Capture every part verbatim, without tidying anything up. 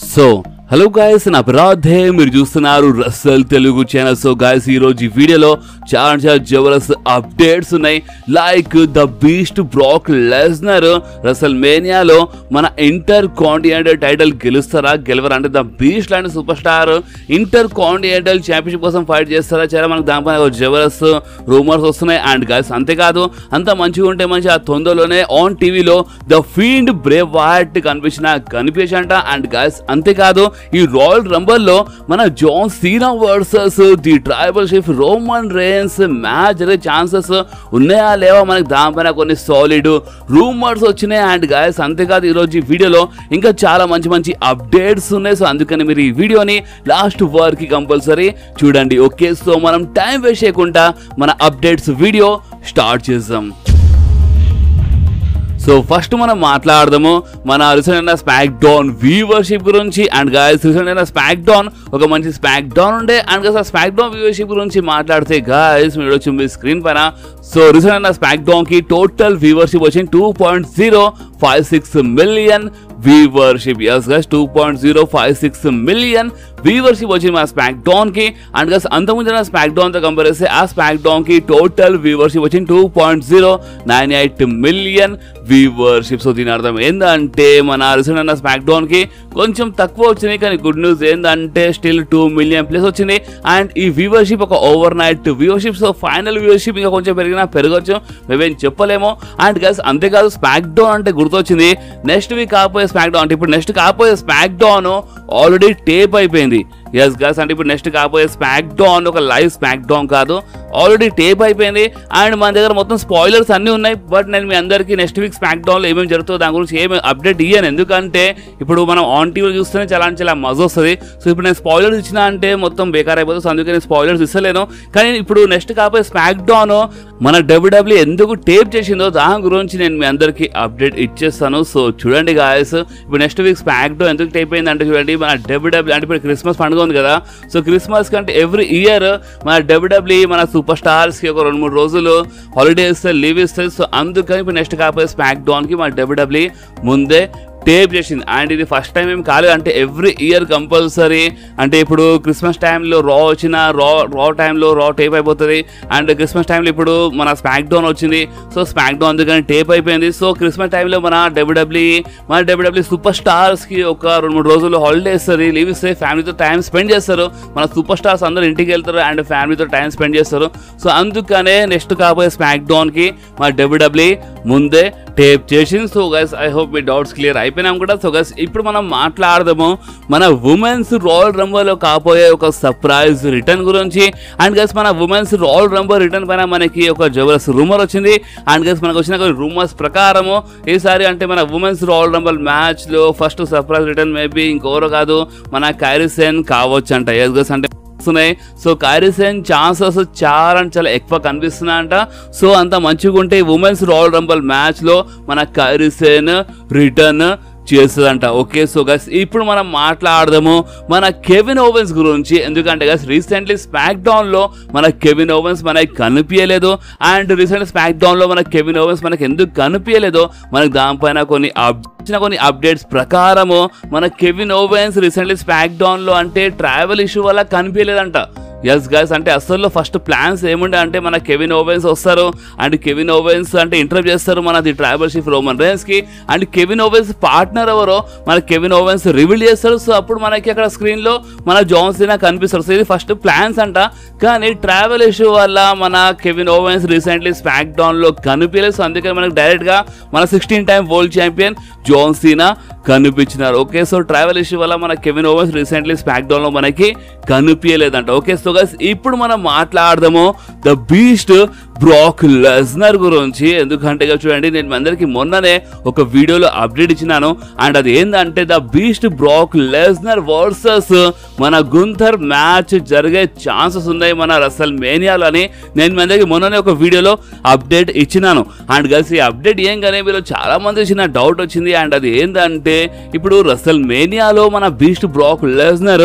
So, hello guys, na Aparadhe మీరు చూస్తున్నారు wrestle Telugu channel. So guys ఈ రోజు ఈ వీడియోలో చాలా చాలా జబర్దస్త్ అప్డేట్స్ ఉన్నాయి. Like the beast Brock Lesnar రసల్ మేనియాలో మన ఇంటర్ కాంటినెంటల్ టైటిల్ గెలుస్తారా గెలవరా, అంటే ద బీస్ట్ లాంటి superstar intercontinental championship కోసం ఫైట్ చేస్తారా, చాలా మనకు దానిపైన జబర్దస్త్ రూమర్స్ వస్తున్నాయి. అండ్ గైస్ అంతేకాదు, అంత మంచిగా ఉంటే మంచి ఆ తొందరలోనే ఆన్ టీవీలో ద ఫీల్డ్ బ్రేవ్ వాట్ కనిపించిన కనిపించంట. అండ్ గైస్ అంతేకాదు, ఈ రాయల్ రంబల్ లో మన John Cena versus the tribal chief Roman Reigns match జరిగే ఛాన్సెస్ ఉన్నాయా లేవా, మనకి దానిపైన కొన్ని సాలిడ్ రూమర్స్ వచ్చినాయి. అండ్ గైస్ అంతేకాదు, ఈరోజు ఈ వీడియోలో ఇంకా చాలా మంచి మంచి అప్డేట్స్ ఉన్నాయి. సో అందుకని మీరు ఈ వీడియోని లాస్ట్ వరకు కంపల్సరీ చూడండి. ఓకే, సో మనం టైం వేస్ట్ చేయకుండా మన అప్డేట్స్ వీడియో స్టార్ట్ చేద్దాం. సో ఫస్ట్ మనం మాట్లాడదాము మన రీసెంట్ అయిన స్పాక్ డౌన్ వ్యూవర్షిప్ గురించి. అండ్ గైస్ రీసెంట్ అయిన స్పాక్ డౌన్ ఒక మంచి స్పాక్ డౌన్ ఉండే. అండ్ గైస్ ఆ స్పాక్ డౌన్ వ్యూవర్షిప్ గురించి మాట్లాడితే గైస్ మీరు వచ్చి మీ స్క్రీన్ పైన సో రీసెంట్ అయిన స్పాక్ డౌన్ కి టోటల్ వ్యూవర్షిప్ వచ్చింది two point zero five six million viewership. Yes guys two point zero five six million viewership వచ్చింది మన స్పాక్ డౌన్ కి. అండ్ గైస్ అంతకుముందు స్పాక్ డౌన్ తో కంపేర్ చేస్తే ఆ స్పాక్ డౌన్ కి టోటల్ వ్యూవర్షిప్ వచ్చింది two point zero nine eight million viewership. So దీని అర్థం ఏంటంటే మన రీసెంట్ అయిన స్పాక్ డౌన్ కి కొంచెం తక్కువ వచ్చింది, కానీ గుడ్ న్యూస్ ఏంటంటే స్టిల్ టూ మిలియన్ ప్లస్ వచ్చింది. అండ్ ఈ వ్యూవర్షిప్ ఒక overnight viewership. So final viewership ఇంకా కొంచెం పెరిగినా పెరగచ్చు, మేమేం చెప్పలేము. అండ్ గైస్ అంతేకాదు, స్పాక్ డౌన్ అంటే గుర్తొచ్చింది నెక్స్ట్ వీక్ కాకపోయే స్పాక్ డౌన్ అంటే ఇప్పుడు నెక్స్ట్ కాకపోయే స్పాక్ డౌన్ ఆల్రెడీ టేప్ అయిపోయింది. ఎస్ గైస్ అంటే ఇప్పుడు నెక్స్ట్ కాకపోయే స్పాక్ డౌన్ ఒక లైవ్ స్పాక్ డౌన్ కాదు, ఆల్రెడీ టేప్ అయిపోయింది. అండ్ మన దగ్గర మొత్తం స్పాయిలర్స్ అన్నీ ఉన్నాయి. బట్ నేను మీ అందరికీ నెక్స్ట్ వీక్ స్పాక్ డౌన్లో ఏమేమి జరుగుతుందో దాని గురించి ఏమి అప్డేట్ ఇయ్యాను, ఎందుకంటే ఇప్పుడు మనం ఆన్ టీవీలో చూస్తేనే చాలా చాలా మజా వస్తుంది. సో ఇప్పుడు నేను స్పాయిలర్స్ ఇచ్చినా అంటే మొత్తం బేకార్ అయిపోతుంది. సో అందుకే నేను స్పాయిలర్స్ ఇస్తలేను. కానీ ఇప్పుడు నెక్స్ట్ కాకపోయే స్పాక్ డౌన్ మన డబ్ల్యూడబ్ల్యూ ఎందుకు టేప్ చేసిందో దాని గురించి నేను మీ అందరికీ అప్డేట్ ఇచ్చేస్తాను. సో చూడండి గాయస్, ఇప్పుడు నెక్స్ట్ వీక్ స్పాక్ డౌన్ ఎందుకు టేప్ అయింది అంటే చూడండి, మన డబ్ల్యూడబ్ల్యూ అంటే ఇప్పుడు క్రిస్మస్ పండుగ ఉంది కదా. సో క్రిస్మస్ కంటే ఎవ్రీ ఇయర్ మన డబ్ల్యూడబ్ల్యూ మన సూపర్ స్టార్స్ కి ఒక రెండు మూడు రోజులు హాలిడే ఇస్తే లీవ్ ఇస్తుంది. సో అందుకని ఇప్పుడు నెక్స్ట్ కాకపోతే స్పాక్ డౌన్ కి మన డబ్ల్యూడబ్ల్యూ ముందే టేప్ చేసింది. అండ్ ఇది ఫస్ట్ టైం ఏం కాలేదు, అంటే ఎవ్రీ ఇయర్ కంపల్సరీ, అంటే ఇప్పుడు క్రిస్మస్ టైంలో రా వచ్చిన రా రా టైంలో రా టేప్ అయిపోతుంది. అండ్ క్రిస్మస్ టైంలో ఇప్పుడు మన స్పాక్ డౌన్ వచ్చింది. సో స్పాక్ డౌన్ అందుకని టేప్ అయిపోయింది. సో క్రిస్మస్ టైంలో మన డబ్ల్యూడబ్ల్యూ మన డబ్ల్యూడబ్ల్యూ సూపర్ స్టార్స్కి ఒక రెండు మూడు రోజులు హాలిడే ఇస్తుంది, లీవ్ ఇస్తే ఫ్యామిలీతో టైం స్పెండ్ చేస్తారు. మన సూపర్ స్టార్స్ అందరూ ఇంటికి వెళ్తారు అండ్ ఫ్యామిలీతో టైం స్పెండ్ చేస్తారు. సో అందుకనే నెక్స్ట్ కాబోయే స్పాక్ డౌన్కి మన డబ్ల్యూడబ్ల్యూ ముందే టేప్ చేసింది. సో గైస్ ఐ హోప్ మీ డౌట్స్ క్లియర్ అయిపోయినాం కూడా. సో గైస్ ఇప్పుడు మనం మాట్లాడదాము మన ఉమెన్స్ రాయల్ రంబర్లో కాబోయే ఒక సర్ప్రైజ్ రిటర్న్ గురించి. అండ్ గైస్ మన ఉమెన్స్ రాయల్ రంబర్ రిటర్న్ పైన మనకి ఒక జబర్దస్త్ రూమర్ వచ్చింది. అండ్ గైస్ మనకు వచ్చిన రూమర్స్ ప్రకారము ఈసారి అంటే మన ఉమెన్స్ రాయల్ రంబర్ మ్యాచ్ లో ఫస్ట్ సర్ప్రైజ్ రిటర్న్ మేబీ ఇంకెవరో కాదు మన కైరీ సేన్ కావచ్చు అంట. ఎస్ గైస్ అంటే సో కైరీ సేన్ ఛాన్సెస్ చాలా చాలా ఎక్కువ కనిపిస్తున్నాయంట. సో అంత మంచిగా ఉంటే ఉమెన్స్ రాయల్ రంబల్ మ్యాచ్ లో మన కైరీ సేన్ రిటర్న్ చేస్తుందంట. ఓకే, సో గైస్ ఇప్పుడు మనం మాట్లాడదాము మన కెవిన్ ఓవెన్స్ గురించి, ఎందుకంటే గైస్ రీసెంట్లీ స్పాక్ డౌన్ లో మన కెవిన్ ఓవెన్స్ మనకి కనిపించలేదు. అండ్ రీసెంట్ స్పాక్ డౌన్ లో మన కెవిన్ ఓవెన్స్ మనకి ఎందుకు కనిపించలేదో మనకు దానిపైన కొన్ని వచ్చిన కొన్ని అప్డేట్స్ ప్రకారము మన Kevin Owens recently SmackDown లో అంటే ట్రావెల్ ఇష్యూ వల్ల కనిపించలేదంట. ఎస్ గైస్ అంటే అసలు ఫస్ట్ ప్లాన్స్ ఏముండే అంటే మన కెవిన్ ఓవెన్స్ వస్తారు అండ్ కెవిన్ ఓవెన్స్ అంటే ఇంటర్వ్యూ చేస్తారు మన the tribal chief Roman Reigns కి. అండ్ కెవిన్ ఓవెన్స్ పార్ట్నర్ ఎవరో మన కెవిన్ ఓవెన్స్ రివీల్ చేస్తారు. సో అప్పుడు మనకి అక్కడ స్క్రీన్ లో మన జాన్ సీనా కనిపిస్తారు. సో ఇది ఫస్ట్ ప్లాన్స్ అంట. కానీ ట్రావెల్ ఇష్యూ వల్ల మన Kevin Owens recently SmackDown లో కనిపించలేదు. సో అందుకని మనకి డైరెక్ట్ గా మన sixteen time world champion John Cena కనిపించినారు. ఓకే, సో ట్రావెల్ ఇష్యూ వల్ల మన Kevin Owens recently SmackDown లో మనకి కనిపించలేదంట. ఓకే, సో గైస్ ఇప్పుడు మనం మాట్లాడదాము ద బీస్ట్ బ్రాక్ లెస్నర్ గురించి, ఎందుకంటే చూడండి నేను అందరికి మొన్ననే ఒక వీడియోలో అప్డేట్ ఇచ్చినాను. అండ్ అది ఏంటంటే the beast Brock Lesnar versus మన గుంథర్ మ్యాచ్ జరిగే ఛాన్సెస్ ఉన్నాయి మన రసల్ మేనియాలో అని నేను అందరికి మొన్ననే ఒక వీడియోలో అప్డేట్ ఇచ్చినాను. అండ్ గైస్ ఈ అప్డేట్ ఏంగానే మీరు చాలా మంది చిన్న డౌట్ వచ్చింది. అండ్ అది ఏంటంటే ఇప్పుడు రసల్ మేనియాలో మన బీస్ట్ బ్రాక్ లెస్నర్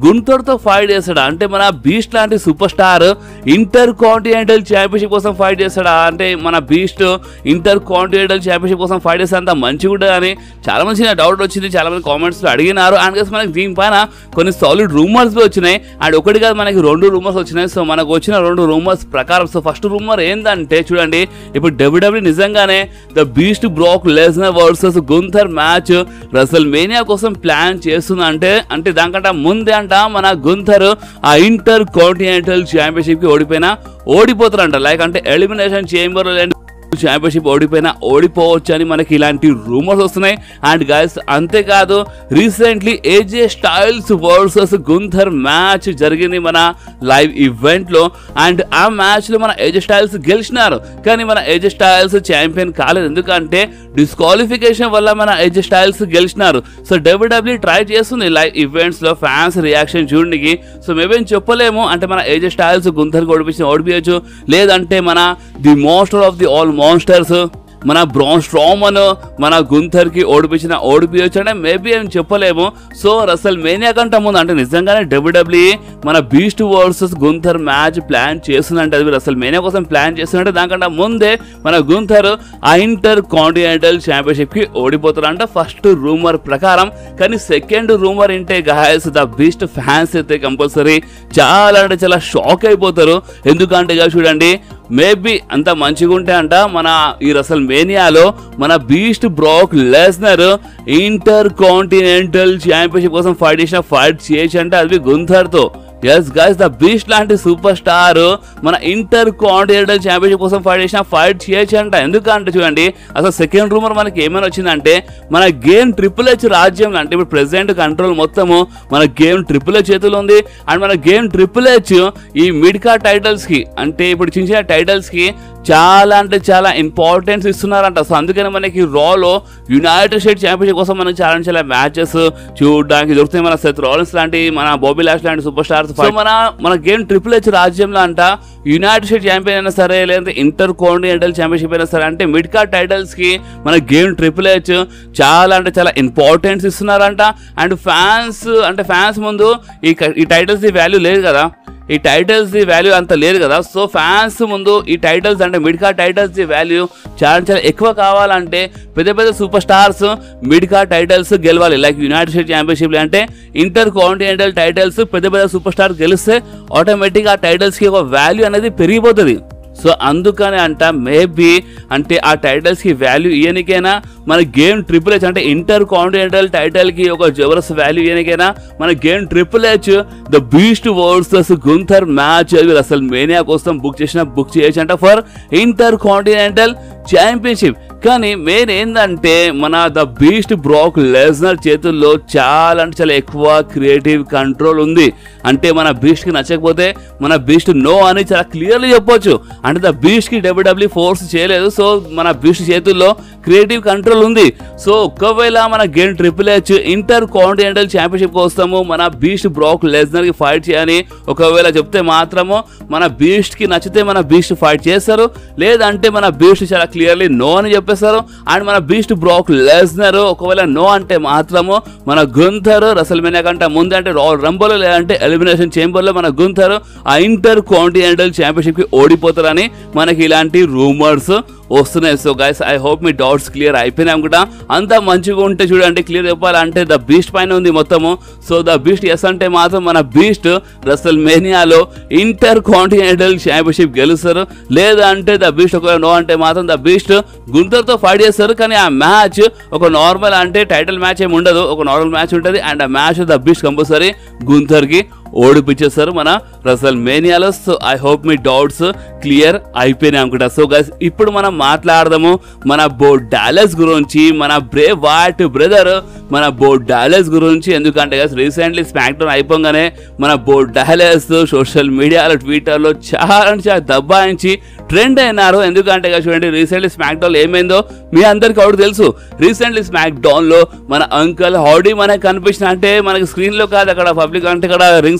గుంటూర్ తో ఫైట్ చేస్తాడా అంటే మన బీస్ట్ లాంటి superstar intercontinental championship కోసం ఫైట్ చేస్తాడా అంటే మన బీస్ట్ ఇంటర్ కాంటినెంటల్ ఛాంపియన్షిప్ కోసం ఫైట్ చేస్తే అంత మంచిగా ఉంటుంది అని చాలా మంది డౌట్ వచ్చింది, చాలా మంది కామెంట్స్ లో అడిగినారు. అండ్ గైస్ మనకి దీనిపైన కొన్ని సాలిడ్ రూమర్స్ వచ్చినాయి అండ్ ఒకటి కాదు మనకి రెండు రూమర్స్ వచ్చినాయి. సో మనకు వచ్చిన రెండు రూమర్స్ ప్రకారం సో ఫస్ట్ రూమర్ ఏంటంటే చూడండి, ఇప్పుడు డబ్ల్యూడబ్ల్యూ నిజంగానే the beast Brock Lesnar versus Gunther match WrestleMania కోసం ప్లాన్ చేస్తుంది అంటే అంటే దానికంటే ముందే అంట మన గుంథర్ ఆ ఇంటర్ కాంటినెంటల్ ఛాంపియన్షిప్ కి ఓడిపోయినా ఓడిపోతారంట. లైక్ అంటే ఎలిమినేషన్ చేంబర్ ఛాంపియన్షిప్ ఓడిపోయినా ఓడిపోవచ్చు అని మనకి ఇలాంటి రూమర్స్ వస్తున్నాయి. అండ్ గైస్ అంతేకాదు recently AJ Styles versus Gunther match జరిగింది మన లైవ్ ఈవెంట్ లో. అండ్ ఆ మ్యాచ్ లో మన ఏజే స్టైల్స్ గెలిచినారు కానీ మన ఏజే స్టైల్స్ ఛాంపియన్ కాలేదు, ఎందుకంటే డిస్క్వాలిఫికేషన్ వల్ల మన ఏజే స్టైల్స్ గెలిచినారు. సో డబ్ల్యూడబ్ల్యూ ట్రై చేస్తుంది లైవ్ ఈవెంట్స్ లో ఫ్యాన్స్ రియాక్షన్ చూడడానికి. సో మేమేం చెప్పలేము అంటే మన ఏజే స్టైల్స్ గుంథర్ ఓడిపించి ఓడిపోయచ్చు, లేదంటే మన the monster of the all monsters మన బ్రాన్ స్ట్రోమన్ మన గుంథర్ కి ఓడిపించిన ఓడిపోయచ్చు అంటే మేబీ ఏం చెప్పలేము. సో రసల్ మేనియా కంటే ముందు అంటే నిజంగానే డబ్ల్యూడబ్ల్యూ మన beast versus Gunther match plan చేస్తుందంటే అది రసల్ మేనియా కోసం ప్లాన్ చేస్తుందంటే దానికంటే ముందే మన గుంథర్ ఆ ఇంటర్ కాంటినెంటల్ ఛాంపియన్షిప్ కి ఓడిపోతారంట ఫస్ట్ రూమర్ ప్రకారం. కానీ సెకండ్ రూమర్ ఏంటే గాయస్ ద బీస్ట్ ఫ్యాన్స్ అయితే కంపల్సరీ చాలా అంటే చాలా షాక్ అయిపోతారు, ఎందుకంటే చూడండి మేబీ అంత మంచిగా ఉంటే అంట మన ఈ రసల్ మేనియాలో మన beast Brock Lesnar intercontinental championship కోసం ఫైట్ చేసిన ఫైట్ చేయొచ్చు అంటే అది గుంథర్ తో. ఎస్ గైస్ ద బీస్ట్ లాంటి సూపర్ స్టార్ మన ఇంటర్ కాంటినెంటల్ ఛాంపియన్షిప్ కోసం ఫైట్ చేసిన ఫైట్ చేయొచ్చు అంట. ఎందుకంటే చూడండి అసలు సెకండ్ రూమర్ మనకి ఏమైనా వచ్చిందంటే మన గేమ్ ట్రిపుల్ హెచ్ రాజ్యం అంటే ఇప్పుడు ప్రెసిడెంట్ కంట్రోల్ మొత్తము మన గేమ్ ట్రిపుల్ హెచ్ చేతులు ఉంది. అండ్ మన గేమ్ ట్రిపుల్ హెచ్ ఈ మిడ్ కార్డ్ టైటిల్స్ కి అంటే ఇప్పుడు చిన్న చిన్న టైటిల్స్ కి చాలా అంటే చాలా ఇంపార్టెన్స్ ఇస్తున్నారంట. సో అందుకని మనకి రాలో యునైటెడ్ స్టేట్స్ ఛాంపియన్షిప్ కోసం మనకి చాలా చాలా మ్యాచెస్ చూడడానికి దొరుకుతాయి. మన సెత్ రాలిన్స్ లాంటి మన బాబీ లాష్ లాంటి సూపర్ స్టార్స్. సో మన మన గేమ్ ట్రిపుల్ హెచ్ రాజ్యంలో అంట యునైటెడ్ స్టేట్స్ ఛాంపియన్ అయినా సరే లేదంటే ఇంటర్ కాంటినెంటల్ ఛాంపియన్షిప్ అయినా సరే అంటే మిడ్ కార్డ్ టైటిల్స్ కి మన గేమ్ ట్రిపుల్ హెచ్ చాలా అంటే చాలా ఇంపార్టెన్స్ ఇస్తున్నారంట. అండ్ ఫ్యాన్స్ అంటే ఫ్యాన్స్ ముందు ఈ ఈ టైటిల్స్ ది వాల్యూ లేదు కదా, ఈ టైటిల్స్ ది వాల్యూ అంత లేదు కదా. సో ఫ్యాన్స్ ముందు ఈ టైటిల్స్ అంటే mid card titles the value చాలా చాలా ఎక్కువ కావాలంటే పెద్ద పెద్ద superstars mid card titles గెలవాలి. లైక్ యునైటెడ్ స్టేట్స్ ఛాంపియన్షిప్ అంటే ఇంటర్ కాంటినెంటల్ టైటిల్స్ పెద్ద పెద్ద సూపర్ స్టార్ గెలిస్తే ఆటోమేటిక్ ఆ టైటిల్స్ కి ఒక వాల్యూ అనేది పెరిగిపోతుంది. సో అందుకని అంట మేబీ అంటే ఆ టైటిల్స్ కి వాల్యూ ఇయనికైనా మన గేమ్ ట్రిపుల్ హెచ్ అంటే ఇంటర్ కాంటినెంటల్ టైటిల్ కి ఒక జబర్దస్త్ వాల్యూ ఇయనికైనా మన game triple H the beast versus Gunther match అసలు మేనియా కోసం బుక్ చేసిన బుక్ చేయొచ్చు అంట ఫర్ ఇంటర్ కాంటినెంటల్ ఛాంపియన్షిప్. కానీ మెయిన్ ఏంటంటే మన ద బీస్ట్ బ్రాక్ లెస్నర్ చేతుల్లో చాలా అంటే చాలా ఎక్కువ క్రియేటివ్ కంట్రోల్ ఉంది. అంటే మన బీస్ట్ కి నచ్చకపోతే మన బీస్ట్ నో అని చాలా క్లియర్లీ చెప్పొచ్చు. అంటే ద బీస్ట్ కి డబ్ల్యూడబ్ల్యూ ఫోర్స్ చేయలేదు, సో మన బీస్ట్ చేతుల్లో క్రియేటివ్ కంట్రోల్ ఉంది. సో ఒకవేళ మన game triple H intercontinental championship వస్తాము మన బీస్ట్ బ్రాక్ లెస్నర్ కి ఫైట్ చేయని ఒకవేళ చెప్తే మాత్రము మన బీస్ట్ కి నచ్చితే మన బీస్ట్ ఫైట్ చేస్తారు, లేదంటే మన బీస్ట్ చాలా క్లియర్లీ నో అని చెప్పేస్తారు. అండ్ మన బీస్ట్ బ్రాక్ లెస్నర్ ఒకవేళ నో అంటే మాత్రము మన గుంథర్ రసల్ మేనియా కంటే ముందు అంటే రాయల్ రంబల్ లేదంటే ఎలిమినేషన్ చేంబర్ లో మన గుంథర్ ఆ ఇంటర్ కాంటినెంటల్ ఛాంపియన్షిప్ కి ఓడిపోతారని మనకి ఇలాంటి రూమర్స్ వస్తున్నాయి. సో గైస్ ఐ హోప్ మీ డౌట్స్ క్లియర్ అయిపోయినాయి అనుకుంటా. అంతా మంచిగా ఉంటే చూడండి క్లియర్ చెప్పాలంటే ద బీస్ట్ పైన ఉంది మొత్తము. సో ద బీస్ట్ ఎస్ అంటే మాత్రం మన బీస్ట్ రసల్ మేనియాలో ఇంటర్ కాంటినెంటల్ ఛాంపియన్షిప్ గెలుస్తారు, లేదా అంటే ద బీస్ట్ ఒకవేళ నో అంటే మాత్రం ద బీస్ట్ గుంథర్ తో ఫైట్ చేస్తారు. కానీ ఆ మ్యాచ్ ఒక నార్మల్ అంటే టైటిల్ మ్యాచ్ ఏమి ఉండదు, ఒక నార్మల్ మ్యాచ్ ఉంటుంది. అండ్ ఆ match the beast compulsory Gunther కి ఓడిపించేస్తారు మన రసల్ మేనియాలో. సో ఐ హోప్ మీ డౌట్స్ క్లియర్ అయిపోయినాయి అనుకుంటా. సో గైస్ ఇప్పుడు మనం మాట్లాడదాము మన బో డాలస్ గురించి, మన బ్రేవ్ వైట్ బ్రదర్ మన బో డాలస్ గురించి. ఎందుకంటే గైస్ రీసెంట్లీ స్మాక్ డౌన్ అయిపోగానే మన బో డాలస్ సోషల్ మీడియాలో ట్విట్టర్లో చాలా చాలా దబ్బాయించి ట్రెండ్ అయినారు. ఎందుకంటే చూడండి రీసెంట్లీ స్మాక్ డౌన్ ఏమైందో మీ అందరికి ఒకటి తెలుసు. రీసెంట్లీ స్మాక్ డౌన్ లో మన అంకల్ హౌడీ మనకి కనిపించిన అంటే మనకి స్క్రీన్ లో కాదు అక్కడ పబ్లిక్ అంటే ఇక్కడ రింగ్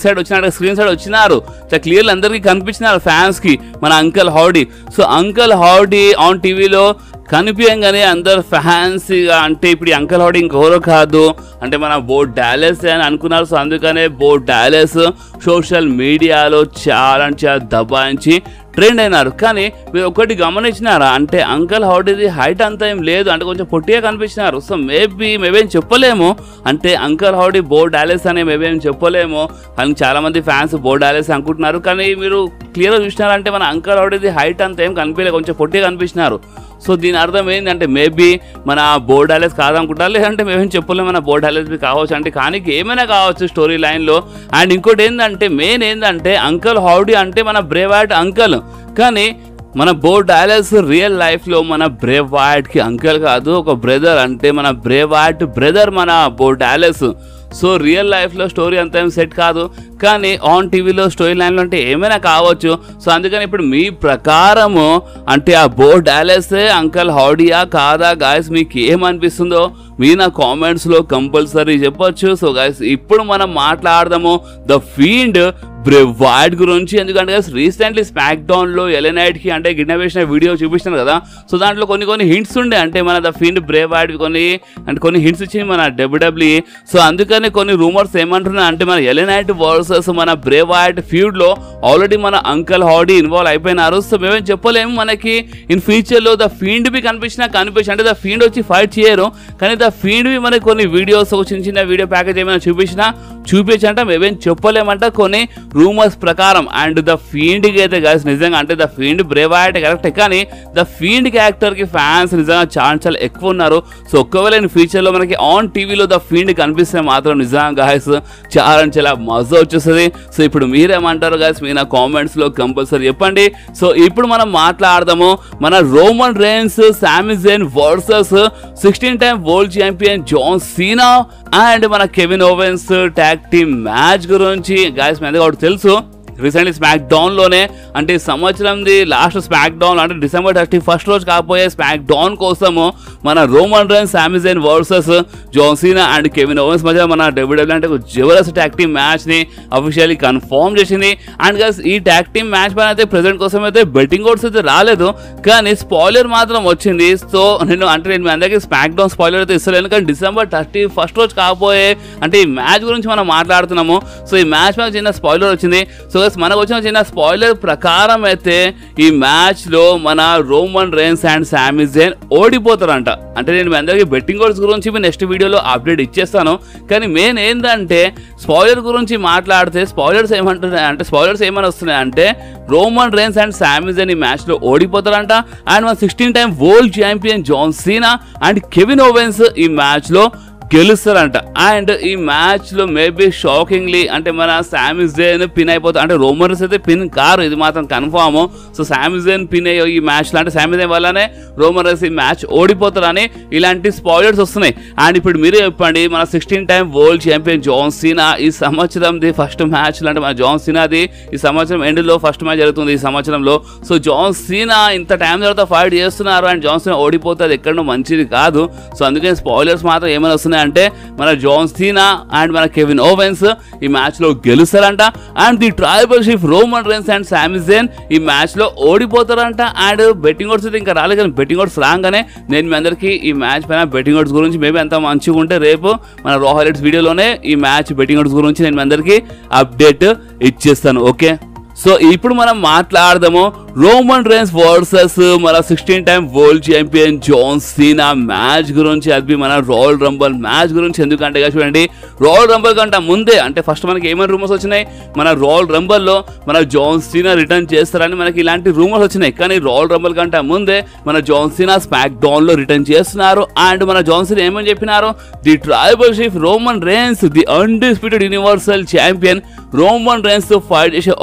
రింగ్ సైడ్ వచ్చినారు, స్క్రీన్ సైడ్ వచ్చినారు, క్లియర్లీ అందరికీ కనిపించినారు ఫ్యాన్స్ కి మన uncle Howdy. So uncle Howdy on టీవీలో కనిపించగానే అందరు ఫ్యాన్స్ అంటే ఇప్పుడు ఈ అంకల్ హౌడీ ఇంకెవరో కాదు అంటే మన బో డాలెస్ అని అనుకున్నారు. సో అందుకనే బో డాలెస్ సోషల్ మీడియాలో చాలా చాలా దబాయించి ట్రెండ్ అయినారు. కానీ మీరు ఒకటి గమనించినారా అంటే అంకల్ హౌడీది హైట్ అంతా ఏం లేదు, అంటే కొంచెం పొట్టిగా కనిపించినారు. సో మేబీ మేమేం చెప్పలేము అంటే అంకల్ హౌడీ బో డాలెస్ అని మేమేం చెప్పలేము, కానీ చాలామంది ఫ్యాన్స్ బో డాలెస్ అనుకుంటున్నారు. కానీ మీరు క్లియర్గా చూసినారంటే మన అంకల్ హౌడీది హైట్ అంతా ఏం కనిపించలేదు, కొంచెం పొట్టిగా కనిపించినారు. సో దీని అర్థం ఏంటంటే మేబీ మన బో డాలెస్ కాదనుకుంటారు, లేదంటే మేమేం చెప్పలేము మన బో డాలెస్ కావచ్చు అంటే కానీ ఏమైనా కావచ్చు స్టోరీ లైన్లో. అండ్ ఇంకోటి ఏంటంటే మెయిన్ ఏంటంటే అంకల్ హౌడీ అంటే మన బ్రేవ్ హార్ట్ అంకల్, కానీ మన బో డాలెస్ రియల్ లైఫ్లో మన బ్రేవ్ హార్ట్కి అంకల్ కాదు, ఒక బ్రదర్. అంటే మన బ్రేవ్ హార్ట్ బ్రదర్ మన బో డాలెస్. సో రియల్ లైఫ్లో స్టోరీ అంత ఏం సెట్ కాదు, కానీ ఆన్ టీవీలో స్టోరీ లైన్లో అంటే ఏమైనా కావచ్చు. సో అందుకని ఇప్పుడు మీ ప్రకారము అంటే ఆ బో డాలెసే అంకల్ హౌడీయా కాదా గాయస్, మీకు ఏమనిపిస్తుందో మీ నా కామెంట్స్లో కంపల్సరీ చెప్పొచ్చు. సో గాయస్ ఇప్పుడు మనం మాట్లాడదాము ద ఫీల్డ్ బ్రేవ్ హార్ట్ గురించి. ఎందుకంటే రీసెంట్లీ స్మాక్ డౌన్లో ఎలే నైట్కి అంటే కిడ్నాప్ చేసిన వీడియో చూపిస్తాను కదా, సో దాంట్లో కొన్ని కొన్ని హింట్స్ ఉండే అంటే మన ద ఫీల్డ్ బ్రేవ్ హార్ట్ కొన్ని అంటే కొన్ని హింట్స్ ఇచ్చింది మన డబ్ల్యూడబ్ల్యూఈ. సో అందుకని కొన్ని రూమర్స్ ఏమంటున్నా అంటే మన ఎలే నైట్ వర్సెస్ మన బ్రేవ్ హార్ట్ ఫ్యూడ్లో ఆల్రెడీ మన అంకల్ హౌడీ ఇన్వాల్వ్ అయిపోయినారు. సో మేమేం చెప్పలేము, మనకి ఇన్ ఫ్యూచర్లో ద ఫీల్డ్ బి కనిపించినా కనిపించి అంటే ద ఫీల్డ్ వచ్చి ఫైట్ చేయరు, కానీ ద ఫీల్డ్ బి మనకి కొన్ని వీడియోస్ చిన్న చిన్న వీడియో ప్యాకేజ్ ఏమైనా చూపించినా చూపించంట మేమేం చెప్పలేమంట కొన్ని రూమర్స్ ప్రకారం. అండ్ ద ఫీల్డ్కి అయితే గాయస్ నిజంగా అంటే the Fiend Bray Wyatt correct, కానీ ద ఫీల్డ్ క్యారెక్టర్కి ఫ్యాన్స్ నిజంగా చాలా చాలా ఎక్కువ ఉన్నారు. సో ఒకవేళ ఇన్ ఫ్యూచర్లో మనకి ఆన్ టీవీలో ద ఫీల్డ్ కనిపిస్తే మాత్రం నిజంగా గాయస్ చాలా చాలా మజా వచ్చేస్తుంది. సో ఇప్పుడు మీరేమంటారు గాయస్, మీ నా కామెంట్స్లో కంపల్సరీ చెప్పండి. సో ఇప్పుడు మనం మాట్లాడదాము మన Roman Reigns Sami Zayn versus sixteen time world champion John Cena and మన Kevin Owens tag team match గురించి. గాయస్ మీ అందరికీ ఒకటి తెలుసు, రీసెంట్లీ స్మాక్ డౌన్ లోనే అంటే సంవత్సరంది లాస్ట్ స్మాక్ డౌన్ అంటే డిసెంబర్ థర్టీ ఫస్ట్ రోజు కాకపోయే స్మాక్ డౌన్ కోసము మన Roman Reigns Sami Zayn versus John Cena and Kevin Owens మధ్య మన డబ్ల్యూడబ్ల్యూ అంటే జబర్దస్త్ ట్యాగ్ టీమ్ మ్యాచ్ ని అఫీషియల్లీ కన్ఫర్మ్ చేసింది. అండ్ గైస్ ఈ ట్యాగ్ టీమ్ మ్యాచ్ పైన అయితే ప్రెజెంట్ కోసం అయితే బెట్టింగ్ కోడ్స్ అయితే రాలేదు, కానీ స్పాయిలర్ మాత్రం వచ్చింది. సో నేను అంటే నేను మీ అందరికీ స్మాక్ డౌన్ స్పాయిలర్ అయితే ఇస్తలేను, కానీ డిసెంబర్ థర్టీ ఫస్ట్ రోజు కాకపోయే అంటే ఈ మ్యాచ్ గురించి మనం మాట్లాడుతున్నాము. సో ఈ మ్యాచ్ మీద చిన్న స్పాయిలర్ వచ్చింది. సో మనకు వచ్చిన చిన్న స్పాయిలర్ ప్రకారం అయితే ఈ మ్యాచ్ లో మన Roman Reigns and Sami Jain ఓడిపోతారంట. అంటే నేను మీ అందరికీ బెట్టింగ్ కోడ్స్ గురించి నెక్స్ట్ వీడియోలో అప్డేట్ ఇచ్చేస్తాను, కానీ మెయిన్ ఏంటంటే స్పాయిలర్ గురించి మాట్లాడితే స్పాయిలర్స్ ఏమంటున్నాయి అంటే స్పాయిలర్స్ ఏమని వస్తున్నాయి అంటే Roman Reigns and Sami Zayn ఈ మ్యాచ్ లో ఓడిపోతారంట. అండ్ మన sixteen time world champion John Cena and Kevin Owens ఈ మ్యాచ్ లో గెలుస్తారంట. అండ్ ఈ మ్యాచ్ లో మేబీ షాకింగ్లీ అంటే మన సామీ జైన్ పిన్ అయిపోతారు, అంటే రోమన్స్ అయితే పిన్ కారు, ఇది మాత్రం కన్ఫర్మ్. సో సామీ జైన్ పిన్ అయ్యో ఈ మ్యాచ్ లో అంటే సామీ జైన్ వల్లనే రోమన్స్ ఈ మ్యాచ్ ఓడిపోతారని ఇలాంటి స్పాయిలర్స్ వస్తున్నాయి. అండ్ ఇప్పుడు మీరే చెప్పండి, మన sixteen time world champion John Cena ఈ సంవత్సరంది ఫస్ట్ మ్యాచ్ అంటే మన జాన్ సీనాది ఈ సంవత్సరం ఎండ్ లో ఫస్ట్ మ్యాచ్ జరుగుతుంది ఈ సంవత్సరంలో. సో జాన్ సీనా ఇంత టైం తర్వాత ఫైట్ చేస్తున్నారు అండ్ జాన్ సీనా ఓడిపోతుంది ఎక్కడో మంచిది కాదు. సో అందుకని స్పాయిలర్స్ మాత్రం ఏమైనా వస్తున్నాయి అంటే మన జాన్ సీనా అండ్ మన కెవిన్ ఓవెన్స్ ఈ మ్యాచ్ లో గెలుస్తారంట. And the tribal chief Roman Reigns and Sami Zayn ఈ మ్యాచ్ లో ఓడిపోతారంట. అండ్ బెట్టింగ్ ఓడ్స్ అయితే ఇంకా రాలేదు, కానీ బెట్టింగ్ ఓడ్స్ రాగానే నేను మీ అందరికీ ఈ మ్యాచ్ పైన బెట్టింగ్ ఓడ్స్ గురించి మేబీ ఎంత మంచిగా ఉంటే రేపు మన రా హైలైట్స్ వీడియోలోనే ఈ మ్యాచ్ బెట్టింగ్ ఓడ్స్ గురించి నేను మీ అందరికీ అప్డేట్ ఇచ్చేస్తాను. ఓకే, సో ఇప్పుడు మనం మాట్లాడదాము రోమన్ రేన్స్ వర్సెస్ మన sixteen time world champion John Cena match గురించి, అది మన రాయల్ రంబల్ మ్యాచ్ గురించి. ఎందుకంటే చూడండి రాయల్ రంబల్ కంటే ముందే అంటే ఫస్ట్ మనకి ఏమైనా రూమర్స్ వచ్చినాయి, మన రాయల్ రంబల్లో మన జాన్ సీనా రిటర్న్ చేస్తారని మనకి ఇలాంటి రూమర్స్ వచ్చినాయి. కానీ రాయల్ రంబల్ కంటే ముందే మన జాన్ సీనా స్మాక్ డౌన్ లో రిటర్న్ చేస్తున్నారు. అండ్ మన జాన్ సీనా ఏమని చెప్పినారు, the tribal chief Roman Reigns the undisputed universal champion Roman Reigns తో ఫైట్ చేసే అవకాశం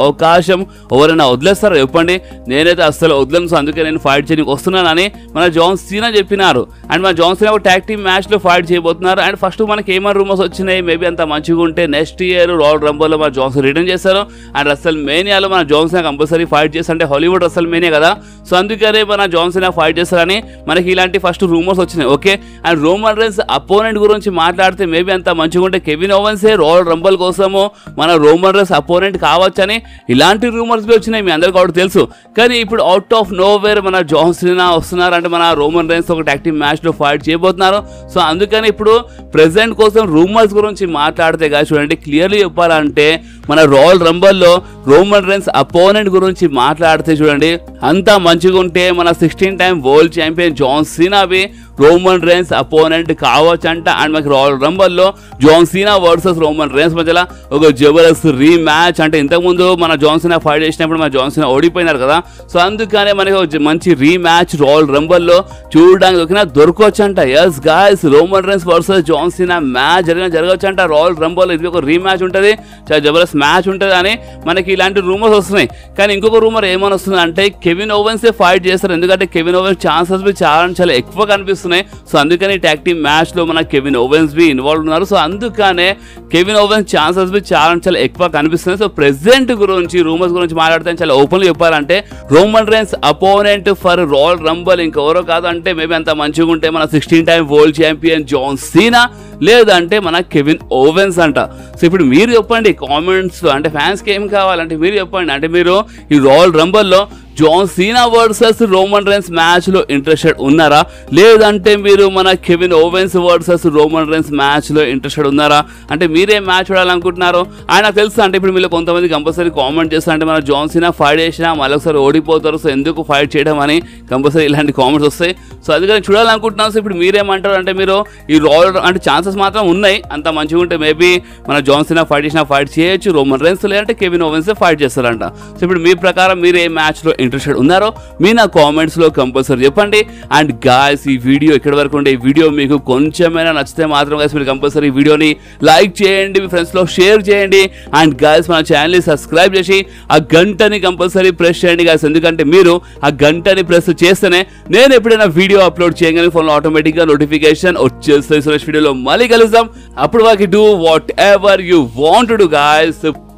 అవకాశం ఎవరైనా వదిలేస్తారో చెప్పండి, నేనైతే అస్సలు వదలను, సో అందుకే నేను ఫైట్ చేయడానికి వస్తున్నానని మన జాన్ సీనా చెప్పినారు. అండ్ మన జాన్ సీనా ఒక ట్యాగ్ టీమ్ మ్యాచ్ లో ఫైట్ చేయబోతున్నారు. అండ్ ఫస్ట్ మనకి ఏమైనా రూమర్స్ వచ్చినాయి, మేబీ అంత మంచిగా ఉంటే నెక్స్ట్ ఇయర్ రాయల్ రంబల్ లో మన జాన్సన్ రిటర్న్ చేస్తారు. అండ్ రసల్ మేనియాలో మన జాన్ సీనా కంపల్సరీ ఫైట్ చేస్తారు, అంటే హాలీవుడ్ రసల్ మేనియా కదా, సో అందుకనే మన జాన్ సీనా ఫైట్ చేస్తారని మనకి ఇలాంటి ఫస్ట్ రూమర్స్ వచ్చినాయి. Okay, and Roman Reigns opponent గురించి మాట్లాడితే మేబీ అంత మంచిగా ఉంటే కెవిన్ ఓవెన్సే రాయల్ రంబల్ కోసము మన రోమన్ రైన్స్ అపోనెంట్ కావచ్చని ఇలాంటి రూమర్స్ వచ్చినాయి, మీ అందరికీ కూడా తెలుసు. కానీ ఇప్పుడు అవుట్ ఆఫ్ నో వేర్ మన జాన్ సీనా వస్తున్నారు, అంటే మన రోమన్ రైన్స్ ఒక టాగ్ టీమ్ మ్యాచ్ లో ఫైట్ చేయబోతున్నారు. సో అందుకని ఇప్పుడు ప్రెసెంట్ కోసం రూమర్స్ గురించి మాట్లాడితే కాదు, చూడండి క్లియర్లీ చెప్పాలంటే మన రాయల్ రంబల్లో రోమన్ రైన్స్ అపోనెంట్ గురించి మాట్లాడితే చూడండి అంతా మంచిగా ఉంటే మన sixteen time world champion John సీనావి రోమన్ రైన్స్ అపోనెంట్ కావచ్చంట. అండ్ మనకి రాయల్ రంబల్లో John Cena versus Roman Reigns మధ్యలో ఒక జబర్దస్త్ రీ మ్యాచ్, అంటే ఇంతకుముందు మన జాన్ సీనా ఫైట్ చేసినప్పుడు మన జాన్ సీనా ఓడిపోయినారు కదా, సో అందుకనే మనకి ఒక మంచి రీ మ్యాచ్ రాయల్ రంబల్లో చూడడానికి దొరికినా దొరకవచ్చంట. Yes guys, Roman Reigns versus John Cena match జరిగిన జరగవచ్చంట రాయల్ రంబల్లో, ఇది ఒక రీ మ్యాచ్ ఉంటుంది, చాలా జబర్దస్త్ మ్యాచ్ ఉంటుంది అని మనకి ఇలాంటి రూమర్స్ వస్తున్నాయి. కానీ ఇంకొక రూమర్ ఏమని వస్తుంది అంటే కెవిన్ ఓవెన్సే ఫైట్ చేస్తారు, ఎందుకంటే కెవిన్ ఓవెన్స్ ఛాన్సెస్ బి చాలా చాలా ఎక్కువ కనిపిస్తున్నాయి. సో అందుకని ట్యాగ్ టీమ్ మ్యాచ్ లో మన కెవిన్ ఓవెన్స్ బి ఇన్వాల్వ్ ఉన్నారు, సో అందుకనే కెవిన్ ఓవెన్స్ ఛాన్సెస్ బి చాలా చాలా ఎక్కువ కనిపిస్తున్నాయి. సో ప్రెసెంట్ గురించి రూమర్స్ గురించి మాట్లాడితే చాలా ఓపెన్ చెప్పాలంటే Roman Reigns opponent for Royal Rumble ఇంకెవరో కాదు, అంటే మేబీ అంత మంచిగా ఉంటే మన sixteen time world champion John Cena, లేదంటే మన కెవిన్ ఓవెన్స్ అంట. సో ఇప్పుడు మీరు చెప్పండి కామెంట్స్, అంటే ఫ్యాన్స్కి ఏం కావాలంటే మీరు చెప్పండి, అంటే మీరు ఈ రాయల్ రంబల్లో John Cena versus Roman Reigns match లో ఇంట్రెస్టెడ్ ఉన్నారా, లేదంటే మీరు మన Kevin Owens versus Roman Reigns match లో ఇంట్రెస్టెడ్ ఉన్నారా, అంటే మీరే మ్యాచ్ చూడాలనుకుంటున్నారో ఆయన తెలుసు. అంటే ఇప్పుడు మీరు కొంతమంది కంపల్సరీ కామెంట్ చేస్తారు, అంటే మన జాన్ సీనా ఫైట్ చేసినా మళ్ళీ ఒకసారి ఓడిపోతారు, సో ఎందుకు ఫైట్ చేయడం అని కంపల్సరీ ఇలాంటి కామెంట్స్ వస్తాయి. సో అది కానీ చూడాలనుకుంటున్నాను. సో ఇప్పుడు మీరేమంటారు అంటే మీరు ఈ రాయల్ అంటే ఛాన్సెస్ మాత్రం ఉన్నాయి, అంత మంచిగా ఉంటే మేబీ మన జాన్ సీనా ఫైట్ చేసినా ఫైట్ చేయొచ్చు రోమన్ రైన్స్, లేదంటే కెవిన్ ఓవెన్స్ ఫైట్ చేస్తారంట. సో ఇప్పుడు మీ ప్రకారం మీరు ఏ మ్యాచ్ లో ఇంట్రెస్టెడ్ ఉన్నారో మీ నా కామెంట్స్ లో కంపల్సరీ చెప్పండి. అండ్ గాయ్స్, ఈ వీడియో ఇక్కడ వరకు ఉండే ఈ వీడియో మీకు కొంచెమైనా నచ్చితే మాత్రం గాయ్స్ మీరు కంపల్సరీ ఈ వీడియోని లైక్ చేయండి, మీ ఫ్రెండ్స్ లో షేర్ చేయండి. అండ్ గాయ్స్ మన ఛానల్ ని సబ్స్క్రైబ్ చేసి ఆ గంటని కంపల్సరీ ప్రెస్ చేయండి గాయ్స్, ఎందుకంటే మీరు ఆ గంటని ప్రెస్ చేస్తేనే నేను ఎప్పుడైనా వీడియో అప్లోడ్ చేయగానే ఫోన్లో ఆటోమేటిక్ గా నోటిఫికేషన్ వచ్చేస్తాయి. సో నెక్స్ట్ వీడియోలో మళ్ళీ కలుద్దాం, అప్పుడు వరకు do whatever you want to do guys.